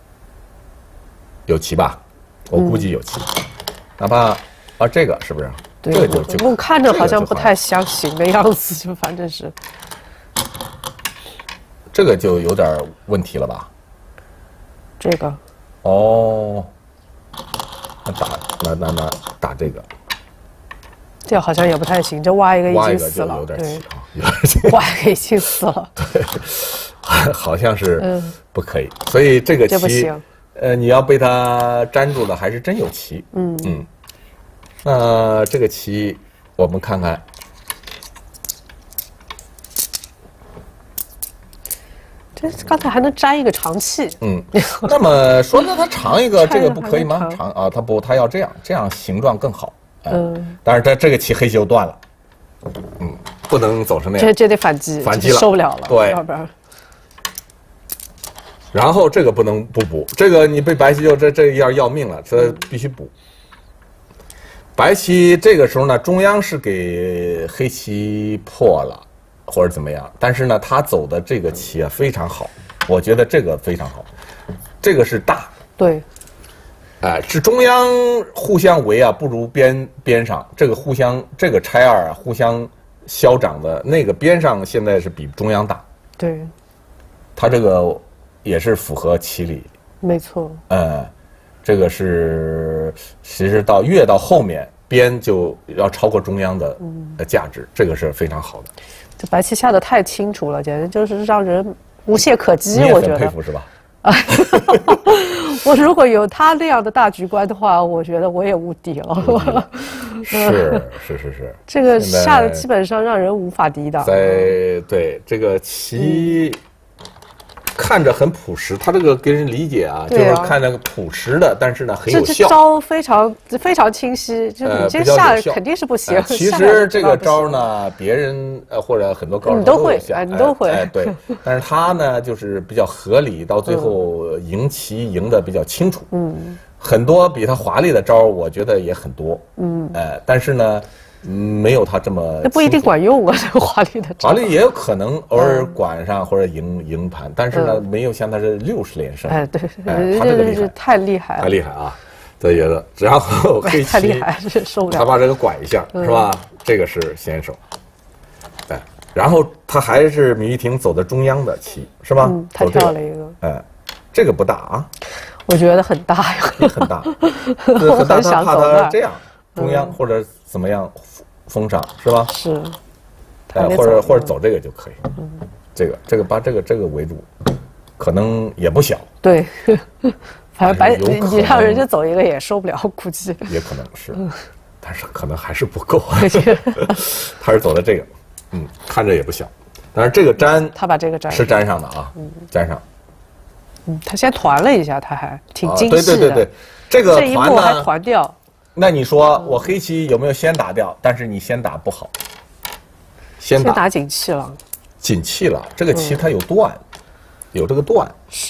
有棋吧？我估计有棋，嗯、哪怕啊这个是不是？ 对， 这个就就我看着好像不太相行的样子，就反正是这个就有点问题了吧？ 这个哦，那打那那那打这个。 这好像也不太行，这挖一个已经死了，对，挖一个已经死了， 对，好像是不可以，所以这个棋，呃，你要被它粘住了，还是真有棋，嗯嗯。那这个棋，我们看看， 这刚才还能粘一个长气， 嗯。那么说，那它长一个，这个不可以吗？长啊，它不，它要这样，这样形状更好。嗯，但是它这个棋黑棋就断了，嗯，不能走成那样， 这这得反击， 反击了， 受不了了， 对， 要不然。 然后这个不能不补，这个你被白棋就这这要要命了，这必须补。白棋这个时候呢，中央是给黑棋破了，或者怎么样，但是呢，他走的这个棋啊非常好，我觉得这个非常好，这个是大， 对。 哎，是中央互相围啊，不如边边上这个互相这个拆二啊，互相消长的那个边上现在是比中央大。 对， 它这个也是符合棋理。 没错。 嗯，这个是其实到越到后面边就要超过中央的呃价值，嗯、这个是非常好的。 这白棋下的太清楚了，简直就是让人无懈可击。我觉得。 你也很佩服是吧？ 我如果有他那样的大局观的话，我觉得我也无敌了。 是是是是， 这个下的基本上让人无法抵挡。 在对这个棋。嗯看着很朴实，他这个给人理解啊，就是看着朴实的，但是呢很有效。 这招非常非常清晰，就是你这下肯定是不行。 其实这个招呢，别人呃或者很多高手都会，哎，你都会。 哎，对。但是他呢，就是比较合理，到最后赢棋赢得比较清楚。嗯。很多比他华丽的招，我觉得也很多。嗯。哎，但是呢。嗯，没有他这么， 那不一定管用啊，这个华丽的招。 华丽也有可能偶尔管上或者赢赢盘，但是呢，没有像他是六十连胜。 哎，对，他这个厉害，太厉害了， 太厉害啊！对，觉得然后黑棋太厉害，是受不了。 他把这个拐一下，是吧？这个是先手。哎，然后他还是米玉婷走的中央的棋，是吧？ 嗯，他跳了一个。 哎，这个不大啊。 我觉得很大呀， 很大。我很想怕他这样。中央或者怎么样封上是吧？ 是， 呃，或者或者走这个就可以。嗯，这个这个把这个这个围住，可能也不小。 对，反正白你让人家走一个也受不了，估计。 也可能是，但是可能还是不够。他是走的这个，嗯，看着也不小，但是这个粘， 他把这个粘是粘上的啊，粘上。 嗯，他先团了一下，他还挺精细的。对对对对，这个这一步还团掉。 那你说我黑棋有没有先打掉？但是你先打不好，先打紧气了， 紧气了。这个棋它有断，有这个断。 是啊，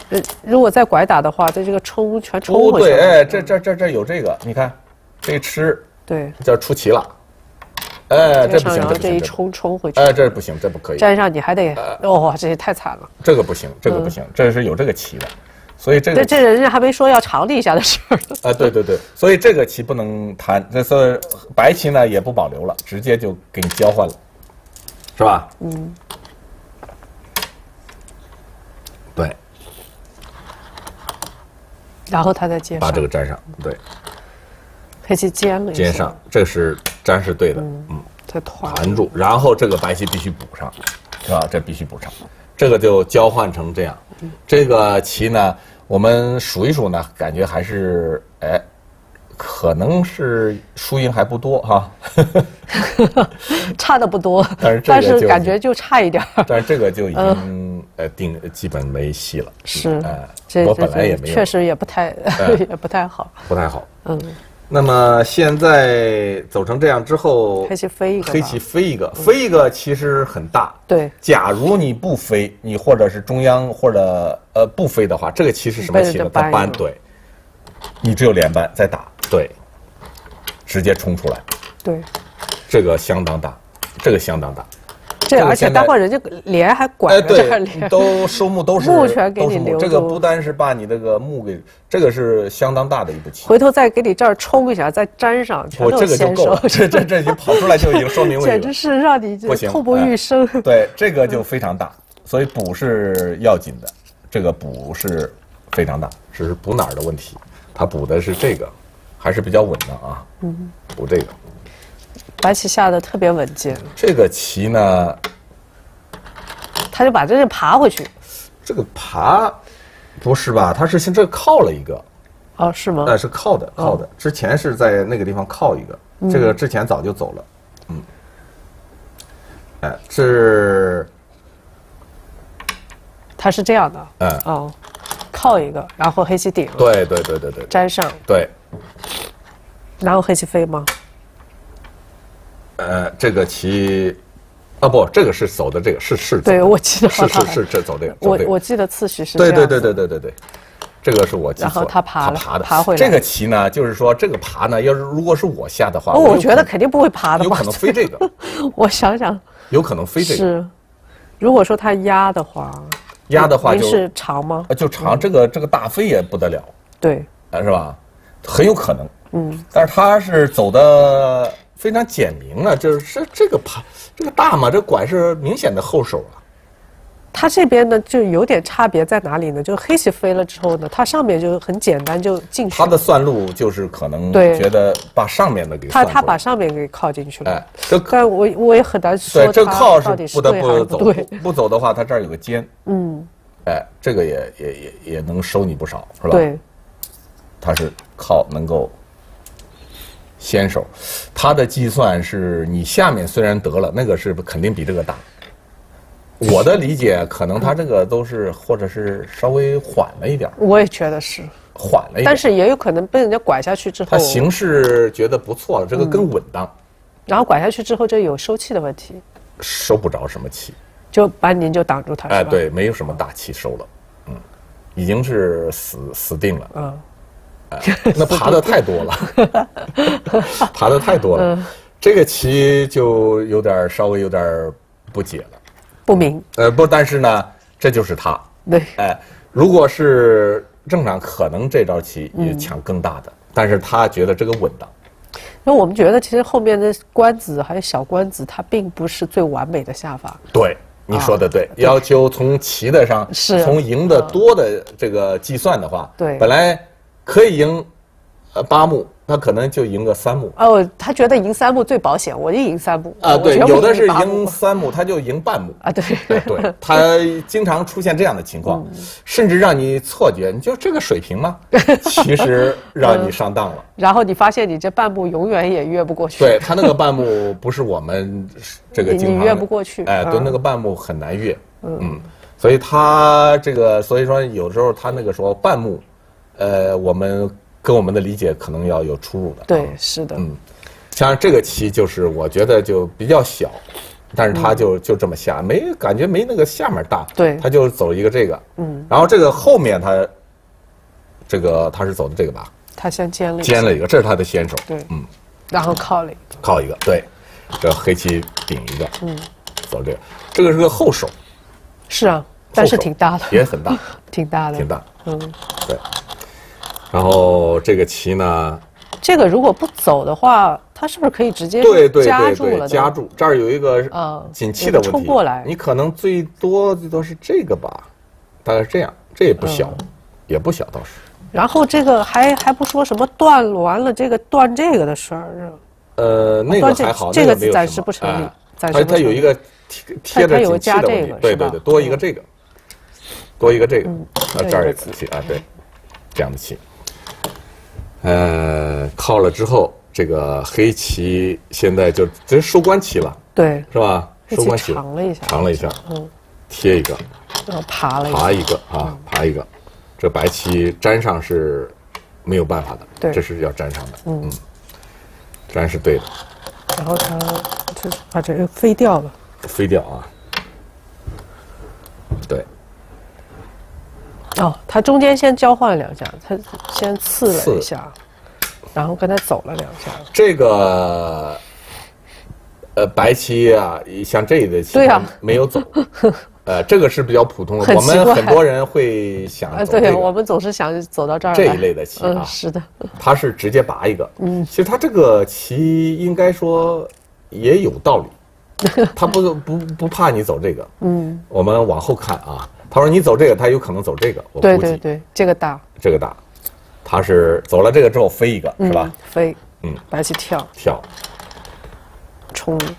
呃，如果再拐打的话，在这个冲全冲回去。 对，哎，这这这这有这个，你看，这吃， 对， 叫出奇了。哎，这不行， 这一冲冲回去。 哎，这不行，这不可以。 沾上你还得，哦，这也太惨了。 这个不行，这个不行，这是有这个棋的，所以这个。 这人家还没说要尝一下的事儿。 啊，对对对，所以这个棋不能谈，这所以白棋呢也不保留了，直接就给你交换了，是吧？嗯。对。 然后他再接上。 把这个粘上，对。 黑棋尖了， 尖上，这是粘是对的，嗯， 再团团住，然后这个白棋必须补上，是吧？这必须补上，这个就交换成这样。这个棋呢，我们数一数呢，感觉还是哎，可能是输赢还不多哈， 差的不多， 但是但是感觉就差一点。 但是这个就已经呃定基本没戏了。 是， 哎，我本来也没有， 确实也不太也不太好， 不太好。嗯。那么现在走成这样之后， 黑棋飞一个， 黑棋飞一个，飞一个其实很大。 对， 假如你不飞，你或者是中央或者呃不飞的话，这个棋是什么棋呢？它搬，对，你只有连扳再打，对，直接冲出来， 对， 这个相当大，这个相当大。 这而且待会儿人家连还拐着这连， 都收目都是目全给你留住。 这个不单是把你这个目给，这个是相当大的一步棋。 回头再给你这儿冲一下，再粘上，全都先手。这这这已经跑出来就已经说明问题了， 简直是让你痛不欲生。 对，这个就非常大，所以补是要紧的，这个补是非常大，只是补哪儿的问题。他补的是这个，还是比较稳的啊。嗯，补这个。 白棋下的特别稳健， 这个棋呢， 他就把这个爬回去。 这个爬，不是吧？他是先这靠了一个， 哦，是吗？ 那是靠的，靠的。哦、之前是在那个地方靠一个，嗯、这个之前早就走了。嗯，哎，是， 他是这样的。嗯，哦，靠一个，然后黑棋顶。 对对对对对， 粘上。 对， 然后黑棋飞吗？ 呃，这个棋，啊不，这个是走的这个是是， 对我记得是是是这走这个， 我我记得次序是对对对对对对对，这个是我记错了。 然后他爬了， 爬的爬回来。 这个棋呢，就是说这个爬呢，要是如果是我下的话， 我觉得肯定不会爬的， 有可能飞这个。 我想想， 有可能飞这个。 是，如果说他压的话， 压的话就是长吗？ 就长，这个这个大飞也不得了。 对， 是吧？很有可能。嗯，但是他是走的。非常简明了，就是这个爬，这个大嘛，这拐是明显的后手啊。 它这边呢就有点差别在哪里呢？就是黑棋飞了之后呢，它上面就很简单就进去了。 它的算路就是可能觉得把上面的给他他把上面给靠进去了。 哎，这但我我也很难说。 对，这靠是不得不走，不不走的话，它这儿有个尖。嗯。哎，这个也也也也能收你不少，是吧？ 对。 它是靠能够。先手，他的计算是你下面虽然得了，那个是肯定比这个大。我的理解，可能他这个都是或者是稍微缓了一点。 我也觉得是缓了一点， 但是也有可能被人家拐下去之后， 他形势觉得不错了，这个更稳当。嗯、 然后拐下去之后，这有收气的问题， 收不着什么气， 就把您就挡住他。 哎，对，没有什么大气收了，嗯，已经是死死定了。嗯。哎、那爬的太多了，爬的太多了，嗯、这个棋就有点稍微有点不解了， 不明。 呃，不，但是呢，这就是他。 对， 哎，如果是正常，可能这招棋也抢更大的，嗯、但是他觉得这个稳当。 因为我们觉得，其实后面的官子还有小官子，它并不是最完美的下法。 对，你说的对，啊、要求从棋的上， 是从赢的多的这个计算的话， 对， 本来。可以赢，呃八目，他可能就赢个三目。 哦，他觉得赢三目最保险，我就赢三目。 啊，对，有的是赢三目，他就赢半目。 啊，对， 对，他经常出现这样的情况，嗯、甚至让你错觉，你就这个水平吗？其实让你上当了。 然后你发现你这半目永远也越不过去。 对他那个半目不是我们这个经常你越不过去。 哎，对，那个半目很难越。嗯，嗯所以他这个，所以说有时候他那个时候半目。呃，我们跟我们的理解可能要有出入的。 对，是的。 嗯，像这个棋就是我觉得就比较小， 但是他就、嗯、就这么下，没感觉没那个下面大， 对， 他就走一个这个，嗯，然后这个后面他，这个他是走的这个吧？ 他先尖了一尖了一个，这是他的先手， 对，嗯，然后靠了一个， 靠一个，对，这黑棋顶一个，嗯，走这个，这个是个后手， 是啊，但是挺大的， 也很大， 挺大的， 挺大，嗯，对，然后这个棋呢？ 这个如果不走的话，它是不是可以直接对对夹住了？ 夹住，这儿有一个呃紧气的问题， 冲过来， 你可能最多最多是这个吧，大概是这样，这也不小，嗯、也不小倒是。 然后这个还还不说什么断完了这个断这个的事儿， 呃，那个还好， 这个暂时不成立，暂时它它有一个贴贴着紧气的问题，对对对，多一个这个，多一个这个，啊这儿也仔细啊，对，这样的棋。呃，靠了之后，这个黑棋现在就这收官棋了， 对， 是吧？收官棋长了一下， 长了一下，嗯，贴一个， 然后爬了， 爬一个啊，爬一个，这白棋粘上是没有办法的， 对， 这是要粘上的，嗯，粘是对的。 然后它就把这个飞掉了， 飞掉啊，对。 哦，他中间先交换了两下，他先刺了一下，然后跟他走了两下。 这个，呃，白棋啊，像这一类棋， 对呀， 没有走。呃，这个是比较普通的，我们很多人会想走这个。 对，我们总是想走到这儿。 这一类的棋啊， 是的， 他是直接拔一个。嗯，其实他这个棋应该说也有道理，他不不不怕你走这个。嗯，我们往后看啊。他说：“你走这个，他有可能走这个。”我估计对对对，这个大， 这个大，他是走了这个之后飞一个， 嗯、 是吧？ 飞，嗯，白棋跳跳， 冲一个，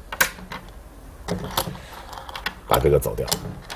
把这个走掉。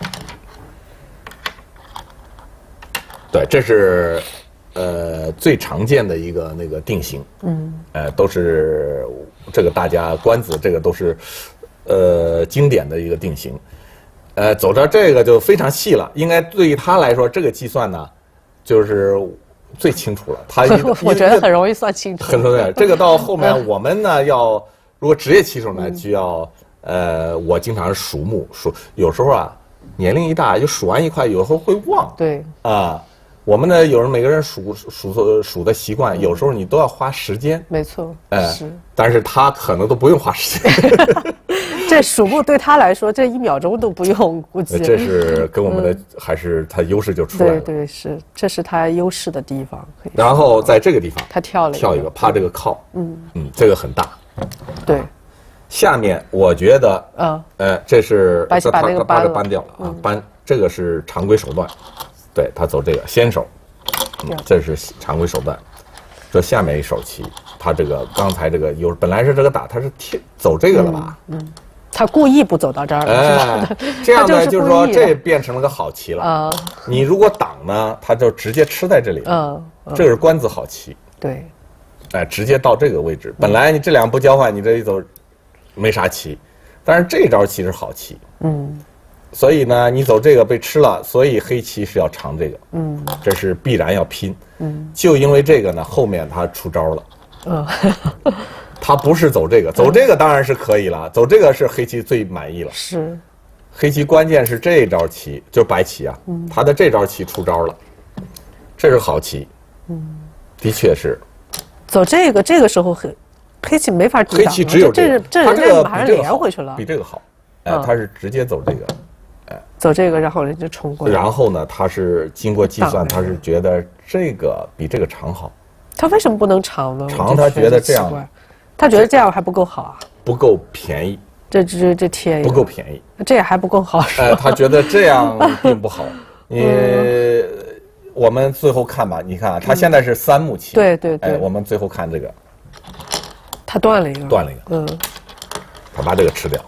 对，这是呃最常见的一个那个定型，嗯，呃，都是这个大家官子，这个都是呃经典的一个定型。呃，走到这个就非常细了，应该对于他来说，这个计算呢，就是最清楚了。他我觉得很容易算清楚。 很容易，这个到后面我们呢要，如果职业棋手呢就要，呃，我经常数目数，有时候啊年龄一大就数完一块，有时候会忘。 对。 啊，我们呢有人每个人数数数的习惯，有时候你都要花时间。 没错。 哎，是。但是他可能都不用花时间。 这数目对他来说，这一秒钟都不用，估计。 这是跟我们的、嗯、还是他优势就出来了。 对对是，这是他优势的地方。 然后在这个地方， 他跳了跳一个，怕这个靠。嗯嗯，这个很大。 对。 下面我觉得，嗯，呃，这是把把那个把这扳掉了啊，嗯、扳这个是常规手段，对他走这个先手，嗯，这是常规手段。这下面一手棋，他这个刚才这个有本来是这个打，他是贴走这个了吧？嗯。嗯他故意不走到这儿， 哎，这样呢，就是说这变成了个好棋了啊。你如果挡呢，他就直接吃在这里了，嗯，这是官子好棋。 对， 哎，直接到这个位置。本来你这两步交换，你这一走没啥棋，但是这招棋是好棋，嗯，所以呢，你走这个被吃了，所以黑棋是要长这个，嗯，这是必然要拼，嗯，就因为这个呢，后面他出招了，嗯。他不是走这个，走这个当然是可以了，走这个是黑棋最满意了。 是， 黑棋关键是这招棋，就是白棋啊，嗯、他的这招棋出招了，这是好棋，嗯，的确是。 走这个，这个时候黑黑棋没法抵挡， 黑棋只有这个，这他这个马上连回去了， 比这个好，哎、呃，他是直接走这个，哎， 走这个，然后人就冲过来。 然后呢，他是经过计算，他是觉得这个比这个长好。 他为什么不能长呢？ 长，他觉得这样。 他觉得这样还不够好啊， 不够便宜， 这这这贴不够便宜， 这也还不够好。 哎，他觉得这样并不好。你、嗯、我们最后看吧，你看啊，他现在是三目棋， 对对对。 哎，我们最后看这个， 他断了一个， 断了一个，嗯，他把这个吃掉，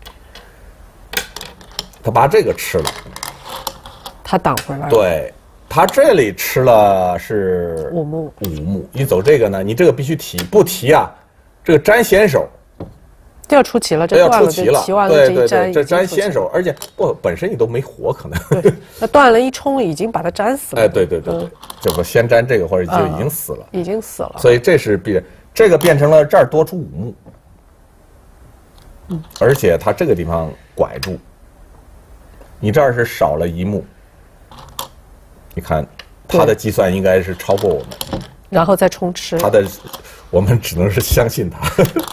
他把这个吃了， 他挡回来了， 对。他这里吃了是五目， 五目。你走这个呢，你这个必须提，不提啊，这个粘先手， 这要出棋了，这要出棋了， 提完了对对对，这粘先手，而且不本身你都没活，可能。 对，那断了一冲，已经把它粘死了。 哎，对对对对，这不先粘这个，或者就已经死了， 已经死了。 所以这是必然，这个变成了这儿多出五目， 嗯，而且他这个地方拐住，你这儿是少了一目，你看他的计算应该是超过我们， 然后再冲吃。 他的，我们只能是相信他。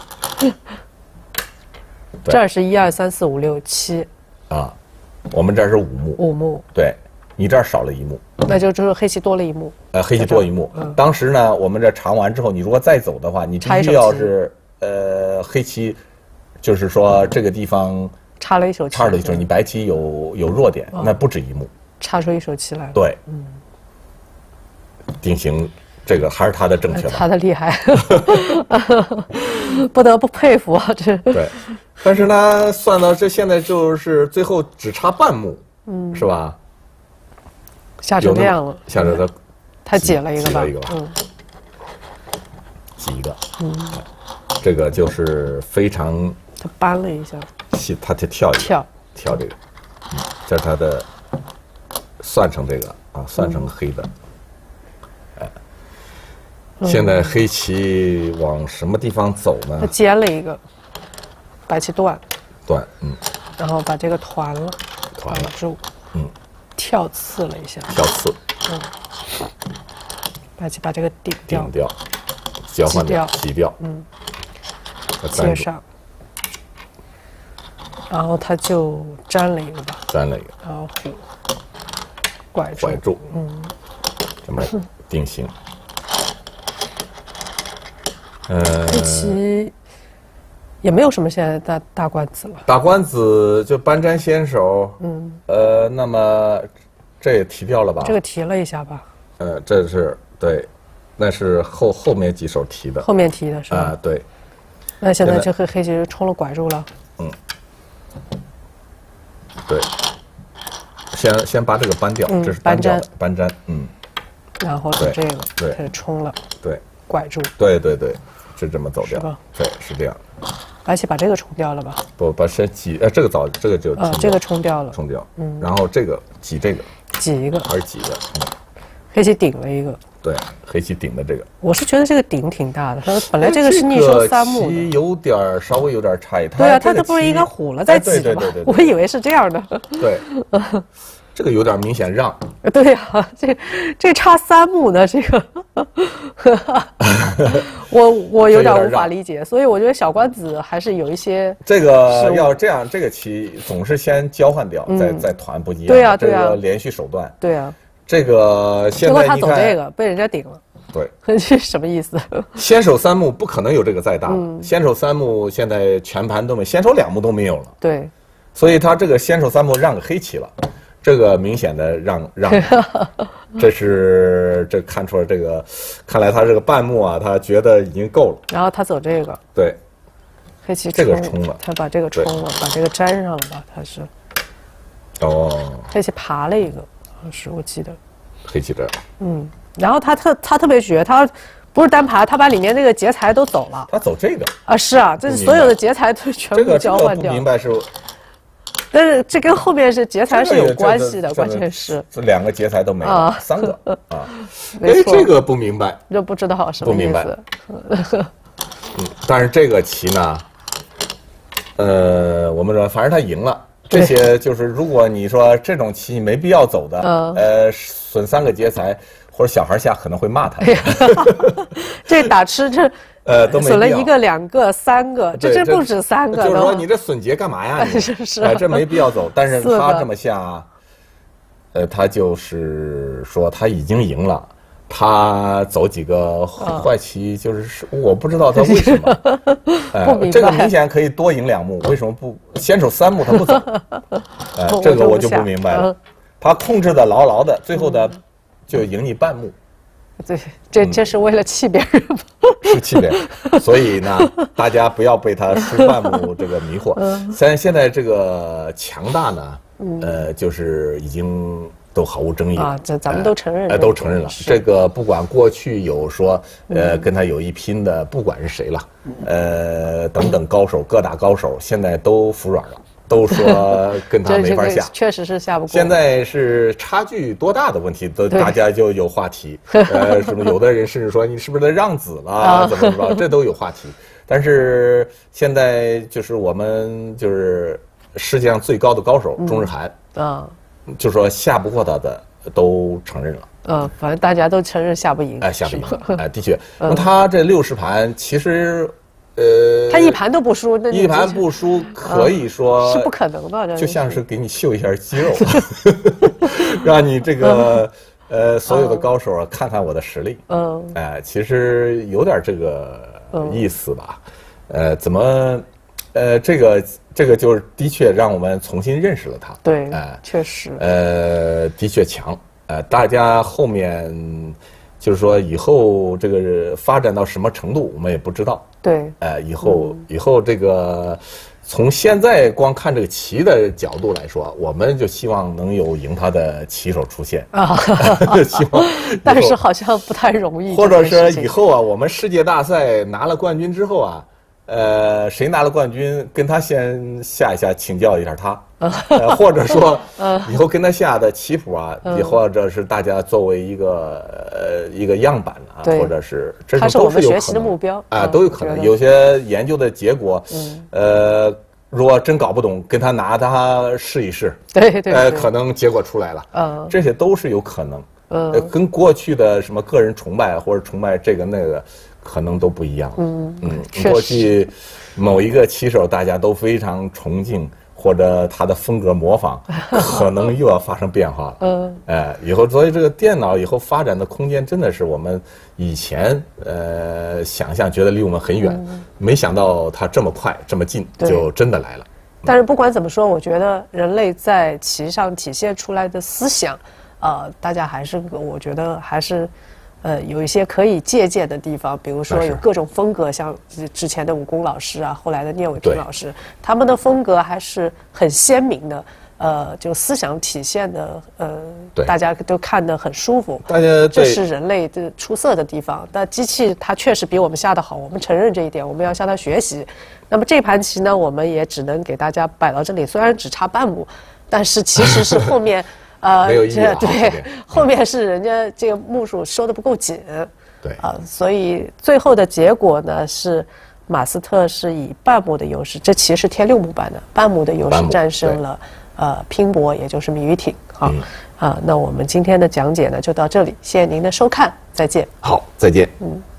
这儿是一二三四五六七， 啊，我们这儿是五目， 五目， 对，你这儿少了一目， 那就就是黑棋多了一目。 呃，黑棋多一目。嗯、当时呢，我们这尝完之后，你如果再走的话，你必须要是呃黑棋，就是说这个地方插了一手棋， 插了一手，你白棋有有弱点，哦、那不止一目， 插出一手棋来了。 对，嗯，定型。这个还是他的正确吧？ 他的厉害，不得不佩服啊！这对，但是呢，算到这现在就是最后只差半目，嗯，是吧？ 下成这样了， 下着他， 他解了一个吧？ 挤了一个吧，嗯，挤一个，嗯，这个就是非常， 他扳了一下， 细，他就跳一个， 跳跳这个，嗯，这是他的，算成这个啊，算成黑的。现在黑棋往什么地方走呢？ 他尖了一个，白棋断， 断，嗯， 然后把这个团了， 团了住， 嗯， 跳刺了一下， 跳刺， 嗯，白棋把这个顶掉， 顶掉，交换掉，挤掉， 嗯，接上，然后他就粘了一个吧， 粘了一个， 然后虎拐住， 拐住，嗯，这么定型。 呃，黑棋也没有什么现在大大官子了。 大官子就搬粘先手，嗯，呃，那么这也提掉了吧？ 这个提了一下吧？ 呃，这是对，那是后后面几手提的。 后面提的是吧？ 啊，对。 那现在这黑黑棋冲了拐住了。 嗯，对。先先把这个搬掉，这是搬掉搬粘，嗯。 然后是这个， 对， 开始冲了， 对， 拐住， 对对对。是这么走掉， 是吧？ 对，是这样。 而且把这个冲掉了吧？ 不，把先挤，呃，这个早，这个就啊，这个冲掉了， 冲掉，嗯，然后这个挤这个， 挤一个， 还是挤的，嗯， 黑棋顶了一个， 对，黑棋顶的这个， 我是觉得这个顶挺大的，它本来这个是逆收三目的， 有点稍微有点差异， 对啊，它这不是应该虎了再挤的吗？我以为是这样的， 对。这个有点明显让， 对呀、啊，这这差三目呢，这个我我有点无法理解，所以我觉得小官子还是有一些这个要这样，这个棋总是先交换掉，嗯、再再团不一样， 对呀、啊、对呀、 啊，这个连续手段， 对呀、啊， 这个现在结果他走这个被人家顶了， 对， 这是什么意思？ 先手三目不可能有这个再大，嗯、先手三目现在全盘都没，先手两目都没有了， 对， 所以他这个先手三目让给黑棋了。这个明显的让让，这是这看出来这个，看来他这个半目啊，他觉得已经够了。 然后他走这个， 对， 黑棋这个冲了， 他把这个冲了，把这个粘上了吧？他是， 哦， 黑棋爬了一个，是我记得， 黑棋这， 嗯，然后他特他特别绝，他不是单爬，他把里面那个劫财都走了。 他走这个啊，是啊，这是所有的劫财都全部交换掉。 这个不明白是。 但是这跟后面是劫财是有关系的，关键是这两个劫财都没有， 啊、 三个啊，哎，这个不明白， 就不知道什么意思。 嗯，但是这个棋呢，呃，我们说反正他赢了。这些就是如果你说这种棋没必要走的，嗯、呃，损三个劫财，或者小孩下可能会骂他。 这打吃这。 呃，都没损了一个、两个、三个，这这不止三个。 就是说，你这损劫干嘛呀？ 是是， 哎，这没必要走。但是他这么下，呃，他就是说他已经赢了，他走几个坏棋，就是我不知道他为什么。哎，这个明显可以多赢两目，为什么不先手三目他不走？哎，这个我就不明白了。他控制的牢牢的，最后的就赢你半目。 对，这这是为了气别人吗？ 是气别人，所以呢，大家不要被他输半目这个迷惑。现现在这个强大呢，呃，就是已经都毫无争议啊，这咱们都承认， 哎，都承认了。这个不管过去有说，呃，跟他有一拼的，不管是谁了，呃，等等高手，各大高手，现在都服软了。都说跟他没法下， 确实是下不过。 现在是差距多大的问题，都大家就有话题。呃，什么有的人甚至说你是不是让子了，怎么怎么，这都有话题。 但是现在就是我们就是世界上最高的高手钟日涵啊，就说下不过他的都承认了。 嗯，反正大家都承认下不赢。 哎，下不赢。哎，的确。那么他这六十盘其实。 呃，他一盘都不输，那一盘不输可以说是不可能的， 就像是给你秀一下肌肉，让你这个呃所有的高手啊看看我的实力。嗯，哎，其实有点这个意思吧。呃，怎么，呃，这个这个就是的确让我们重新认识了他。 对，哎，确实。 呃，的确强。呃，大家后面就是说以后这个发展到什么程度，我们也不知道。 对， 呃，以后、嗯、以后这个从现在光看这个棋的角度来说，我们就希望能有赢他的棋手出现啊，希望。 但是好像不太容易。 或者是以后啊，我们世界大赛拿了冠军之后啊，呃，谁拿了冠军，跟他先下一下，请教一下他。呃，或者说，以后跟他下的棋谱啊，也或者是大家作为一个呃一个样板啊，或者是这种都是有可能。 学习的目标啊，都有可能。有些研究的结果，呃，如果真搞不懂，跟他拿他试一试， 对对， 呃，可能结果出来了。嗯，这些都是有可能。嗯，跟过去的什么个人崇拜或者崇拜这个那个，可能都不一样。嗯嗯，过去某一个棋手大家都非常崇敬。或者他的风格模仿，可能又要发生变化了。嗯，哎，以后所以这个电脑以后发展的空间真的是我们以前呃想象觉得离我们很远，嗯、没想到它这么快这么近，就真的来了。 但是不管怎么说，我觉得人类在棋上体现出来的思想，呃，大家还是我觉得还是。呃，有一些可以借鉴的地方，比如说有各种风格，像之前的武功老师啊，后来的聂卫平老师，他们的风格还是很鲜明的。呃，就思想体现的，呃，大家都看得很舒服。 大家这是人类的出色的地方。但机器它确实比我们下得好，我们承认这一点，我们要向它学习。那么这盘棋呢，我们也只能给大家摆到这里，虽然只差半目，但是其实是后面。 呃，没有意义了。 对，后面是人家这个目数收得不够紧。 对啊，所以最后的结果呢是马斯特是以半目的优势，这棋是天六目版的，半目的优势战胜了呃拼搏，也就是米玉挺。好、嗯、啊，那我们今天的讲解呢就到这里，谢谢您的收看，再见。 好，再见。嗯。